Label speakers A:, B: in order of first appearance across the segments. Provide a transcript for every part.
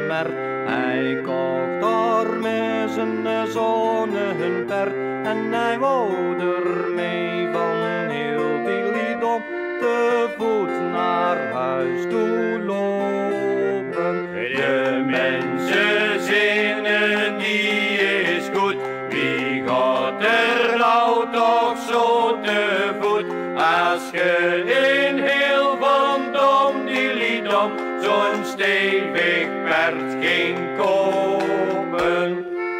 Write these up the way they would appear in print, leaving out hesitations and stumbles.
A: mer. Hij kocht daar met zijn zonnepert en hij wou ermee van heel die liedom te voet naar huis toe lopen.
B: De mensen zinnen die is goed, wie gaat er nou toch zo te voet? Als je in heel van dom die liedom zo'n stevig perd ging kopen.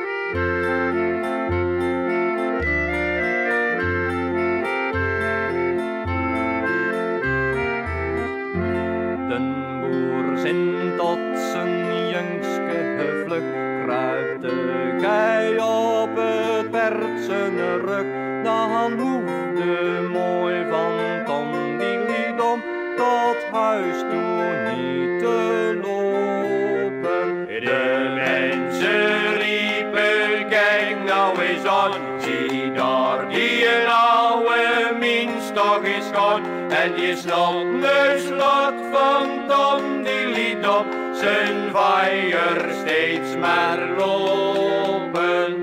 A: Den boer zin tot zijn jongske vlug, kruipte gij op het perd zijn rug. Dan hoefde mooi van Tom die liedom tot huis toe niet te lopen.
B: De mensen riepen, kijk nou eens aan, zie daar die oude mens toch eens gaan. En die snotneuslat van Tom die liet op zijn vaaier steeds maar lopen.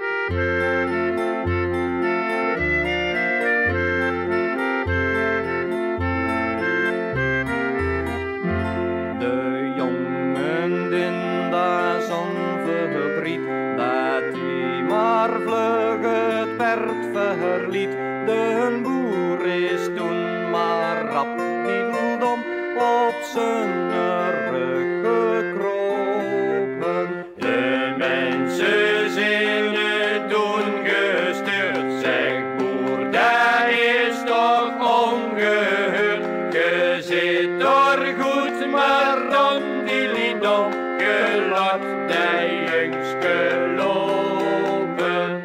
A: De jongen in dat zo'n verdriet, dat hij maar vlug het perd verliet. De boer is toen maar rap diedeldom op zijn rug gekropen.
B: De mensen zinnen toen gestuurd, zeg boer, dat is toch ongehuurd. Je zit daar goed, maar dan die liedom, je laat die jongske lopen.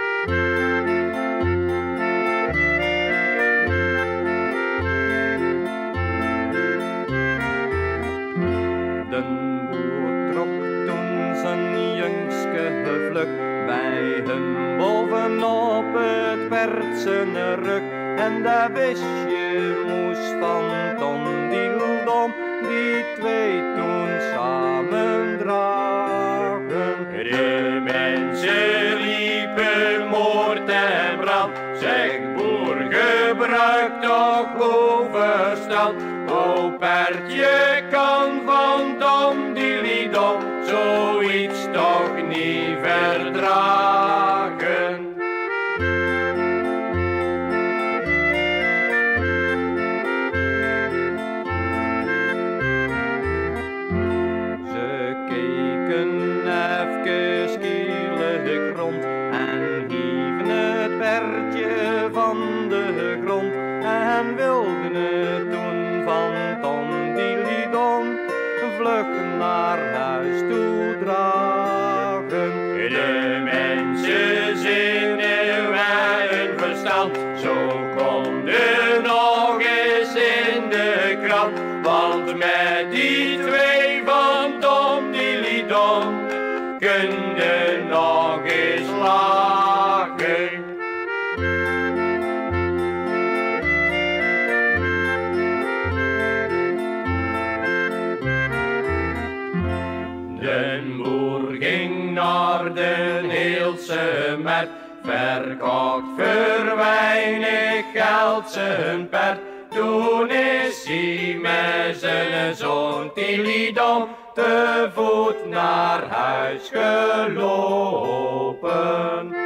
A: Den boer trok toen zijn jongske vlug bij hem bovenop het perd zijn rug. En dat besje moest van Tom diedeldom die twee toen samen dragen.
B: De mensen riepen moord en brand, zeg boer, gebruik toch overstand. O paardje kan van Tom die liedom zoiets toch niet verdragen.
A: Ze keken even skielig rond en hieven het perdje van de grond en wilden het toen van Tom die liedom vlug naar huis toe dragen.
B: De mensen zinnen wij een verstand, zo komt er nog eens in de krant. Want met die twee van Tom die liedom kun je nog eens lachen. Den boer ging naar de Heelse markt, verkocht voor weinig geld zijn perd. Toen is hij met zijn zoon Tilidom te voet naar huis gelopen.